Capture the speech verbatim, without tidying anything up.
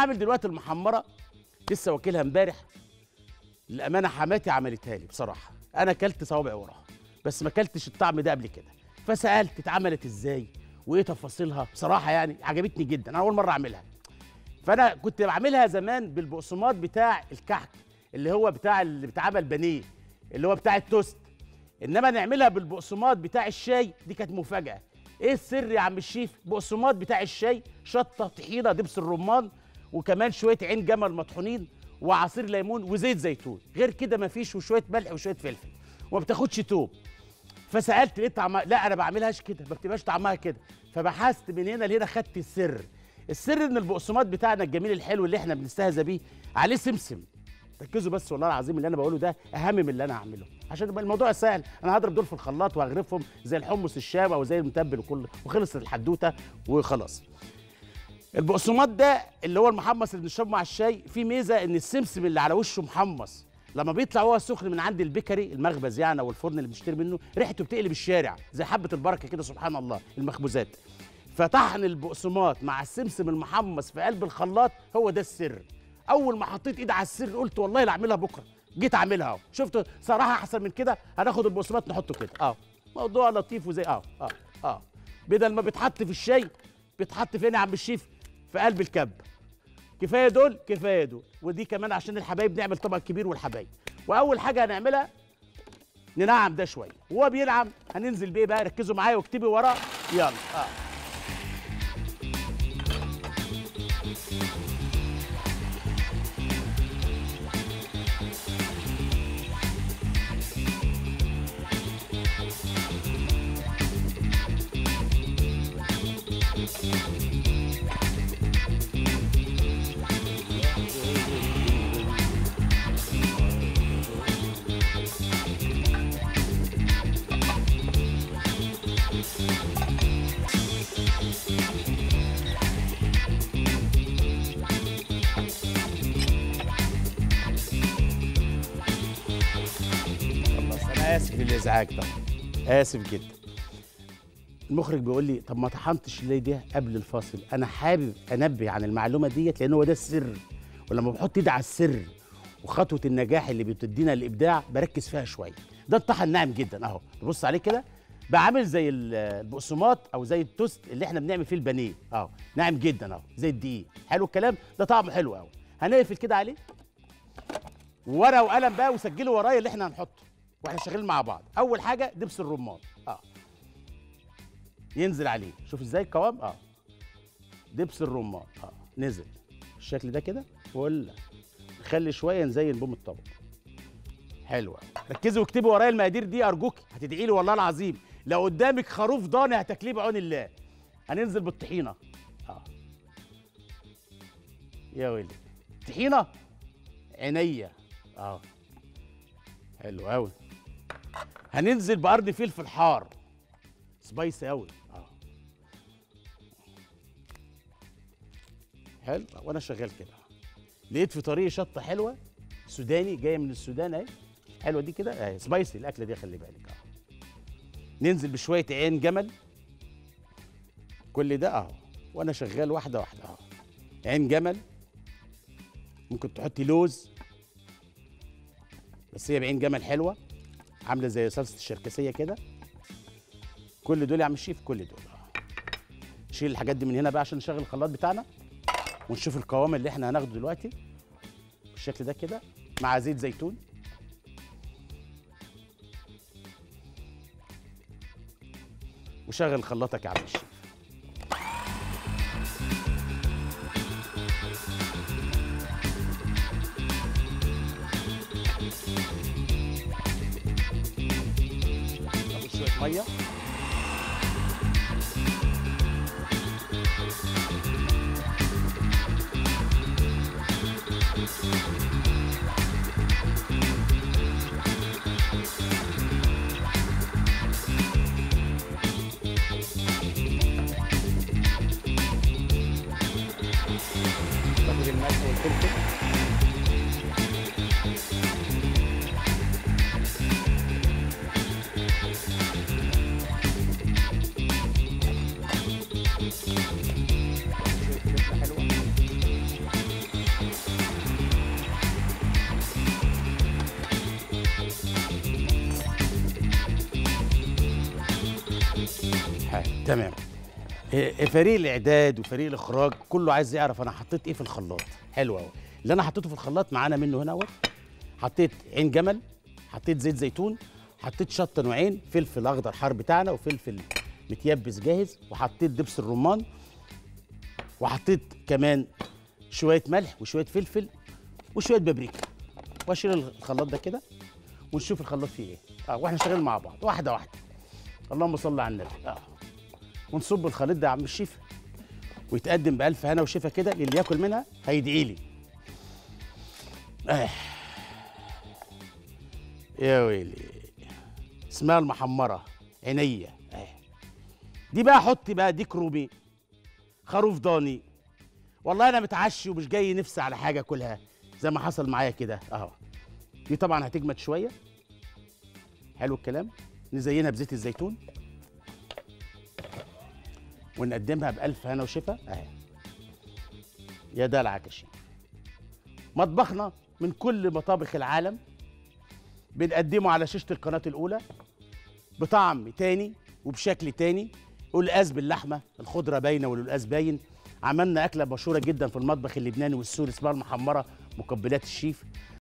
هعمل دلوقتي المحمره، لسه واكلها امبارح. للامانه حماتي عملتها لي بصراحه، انا اكلت صوابع وراها بس ما اكلتش الطعم ده قبل كده، فسالت اتعملت ازاي وايه تفاصيلها. بصراحه يعني عجبتني جدا، انا اول مره اعملها. فانا كنت بعملها زمان بالبقسماط بتاع الكحك، اللي هو بتاع اللي بيتعمل بانيه، اللي هو بتاع التوست. انما نعملها بالبقسماط بتاع الشاي دي كانت مفاجاه. ايه السر يا عم الشيف؟ بقسماط بتاع الشاي، شطه، طحينه، دبس الرمان، وكمان شويه عين جمل مطحونين، وعصير ليمون، وزيت زيتون. غير كده مفيش، وشويه ملح وشويه فلفل، وما بتاخدش توم. فسالت لقيت طعمها، لا انا بعملهاش كده، ما بتبقاش طعمها كده. فبحثت من هنا لهنا، خدت السر. السر ان البقسماط بتاعنا الجميل الحلو اللي احنا بنستهزأ بيه عليه سمسم. ركزوا بس، والله العظيم اللي انا بقوله ده اهم من اللي انا هعمله، عشان يبقى الموضوع سهل. انا هضرب دول في الخلاط وهغرفهم زي الحمص الشام او زي المتبل وكل، وخلصت الحدوته وخلاص. البقسماط ده اللي هو المحمص اللي بنشربه مع الشاي، فيه ميزه ان السمسم اللي على وشه محمص لما بيطلع هو سخن من عند البيكري، المخبز يعني او الفرن اللي بنشتري منه، ريحته بتقلب الشارع زي حبه البركه كده، سبحان الله، المخبوزات. فطحن البقسماط مع السمسم المحمص في قلب الخلاط هو ده السر. اول ما حطيت ايدي على السر قلت والله لا اعملها بكره، جيت اعملها اهو. شفت صراحه احسن من كده؟ هناخد البقسماط نحطه كده اه، موضوع لطيف وزي اه اه اه بدل ما بيتحط في الشاي بيتحط فين يا عم الشيف؟ في قلب الكب. كفايه دول، كفايه دول، ودي كمان عشان الحبايب نعمل طبق كبير والحبايب. واول حاجه هنعملها ننعم ده شويه، وهو بينعم هننزل بيه بقى. ركزوا معايا واكتبي وراه، يلا اه اسف للازعاج طبعا، اسف جدا. المخرج بيقول لي طب ما طحنتش ليه ده قبل الفاصل؟ انا حابب انبه عن المعلومه ديت لان هو ده السر، ولما بحط ايدي على السر وخطوه النجاح اللي بتدينا الابداع بركز فيها شويه. ده الطحن ناعم جدا اهو، بص عليه كده بقى عامل زي البقسماط او زي التوست اللي احنا بنعمل فيه البانيه اهو، ناعم جدا اهو زي الدقيق. حلو الكلام ده، طعمه حلو قوي. هنقفل كده عليه ورقه وقلم بقى وسجلوا ورايا اللي احنا هنحطه واحنا شغالين مع بعض. اول حاجه دبس الرمان اه ينزل عليه، شوف ازاي القوام اه دبس الرمان اه نزل بالشكل ده كده، ولا نخلي شويه نزين بوم الطبق. حلوه، ركزوا واكتبوا ورايا المقادير دي ارجوك، هتدعي لي والله العظيم. لو قدامك خروف ضاني هتاكليه بعون الله. هننزل بالطحينه اه يا ويلي، طحينه عينيا اه حلو قوي. هننزل بقرن فلفل حار سبايسي قوي اه حلو. وانا شغال كده لقيت في طريقي شطه حلوه سوداني جايه من السودان اهي، حلوه دي كده اهي، سبايسي الاكله دي خلي بالك اه. ننزل بشويه عين جمل، كل ده اهو وانا شغال واحده واحده اهو. عين جمل، ممكن تحطي لوز بس هي بعين جمل حلوه عامله زي صلصه الشركسيه كده. كل دول يا عم الشيف، كل دول اه. نشيل الحاجات دي من هنا بقى عشان نشغل الخلاط بتاعنا ونشوف القوام اللي احنا هناخده دلوقتي بالشكل ده كده مع زيت زيتون. وشغل خلاطك يا عم الشيف. شويه ميه باخد الملح والفلفل تمام. إيه، فريق الاعداد وفريق الاخراج كله عايز يعرف انا حطيت ايه في الخلاط. حلو قوي. اللي انا حطيته في الخلاط معانا منه هنا اهوت. حطيت عين جمل، حطيت زيت زيتون، حطيت شطه نوعين، فلفل اخضر حار بتاعنا وفلفل متيبس جاهز، وحطيت دبس الرمان، وحطيت كمان شويه ملح وشويه فلفل وشويه بابريكا. واشيل الخلاط ده كده ونشوف الخلاط فيه ايه. اه واحنا شغالين مع بعض واحده واحده. اللهم صل على النبي. اه ونصب الخليط ده يا عم الشيف ويتقدم بألف هنا وشفا كده للي ياكل منها هيدعي لي. آه. يا ويلي اسمها المحمرة عينيا. آه. دي بقى حطي بقى ديك رومي، خروف ضاني. والله انا متعشي ومش جاي نفسي على حاجه كلها زي ما حصل معايا كده اهو. دي طبعا هتجمد شويه. حلو الكلام. نزينها بزيت الزيتون ونقدمها بألف هنا وشفا اهي. يا دلعك يا شيخ. مطبخنا من كل مطابخ العالم بنقدمه على شاشة القناة الأولى بطعم تاني وبشكل تاني. قلقاس باللحمة، الخضرة باينة والقلقاس باين. عملنا أكلة مشهورة جدا في المطبخ اللبناني والسوري اسمها المحمرة، مقبلات الشيف.